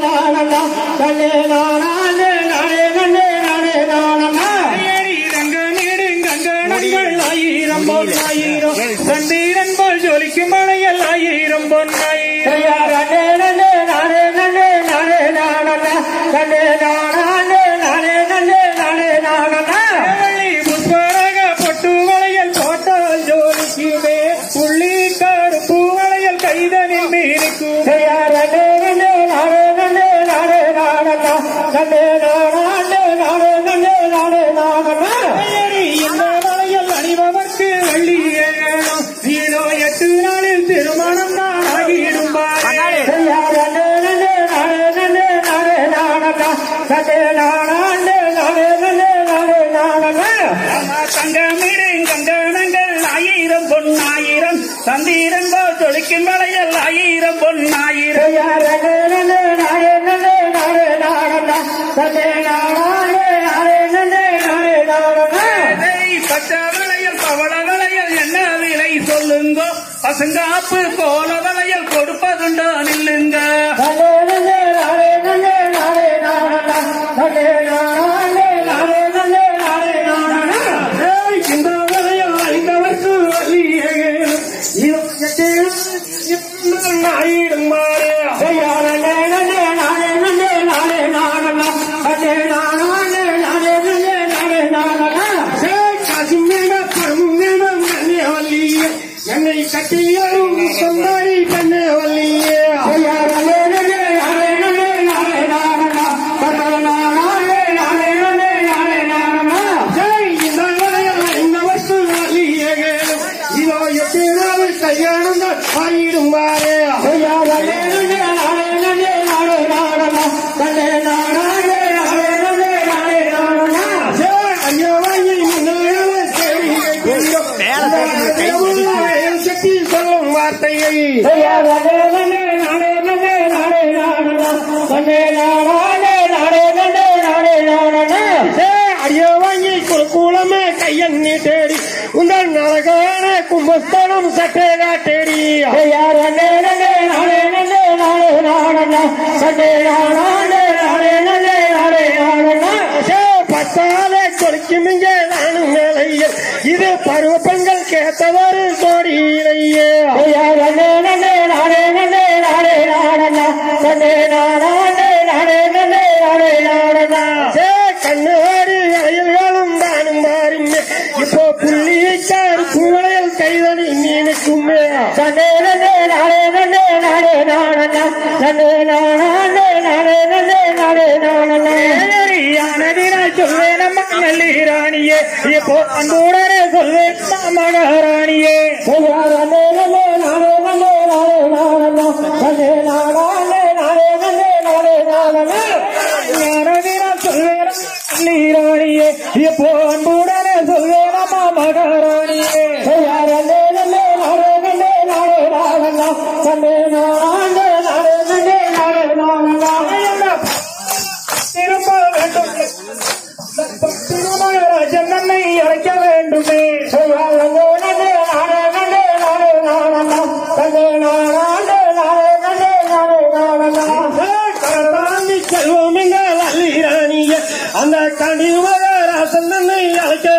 சண்டீரன் போல் ஜொலிக்கும் மலையல் ஆயிரம் புஷ்பராக பொட்டு வளையல் போட்டால் ஜோலிக்குமே புள்ளி கருப்பு வளையல் கைதனில் மீனுக்கும் இந்த வளையல் அணிபவர்க்கு வள்ளி ஏதோ 8 நாளில் திருமணம் தான் ஆகிடும்பார் கங்கணங்கள் 1000 பொன்னாயிரம் சந்தீரன் போல் ஜொலிக்கும் வளையல் 1000 பொன்னாயிரம் பச்சை வளையல் பவள வளையல் என்ன விலை சொல்லுங்க பசங்காப்பு கோல வளையல் கொடுப்பதுண்டோ நில்லுங்க இந்த வளையல் ஐந்தவர்க்கு ஆயிடும் என்னை கட்டியும் சொந்தாரி கண்ணே வல்லியே இந்த வருஷம் வல்லியே இதோ 8 நாள் கல்யாணம் ஆயிடும் வாரே சொல்லும் வார்த்தையை அடியோ வாங்கி குலமே கையண்ணி தேடி உங்கள் நரகான கும்பஸ்தனம் சட்டே காட்டேடி பத்தாலே கொலிக்குமிங்க நானும் மேலையில் இது பருவ பெண்கள் கேட்டவாறு கோடியிலேயே கண்ணாடி அயல்களும் தானும் மாறிங்க இப்போ புள்ளிக்காரு பூவளையல் கைதனி மீனுக்குமே சொல்வேன் மல்லி இப்போ அன்புடனே சொல்வேன் மகாராணியே சொல்வேன் இப்போ அன்புடனே சொல்வேன் மகாராணியே திரும்ப வேண்டும் திருமணராஜன் நம்மை அழைக்க வேண்டுமே செல்வோம் எங்கள் அல்லிராணிய அந்த கனிமகராசன் நம்மை அழைக்க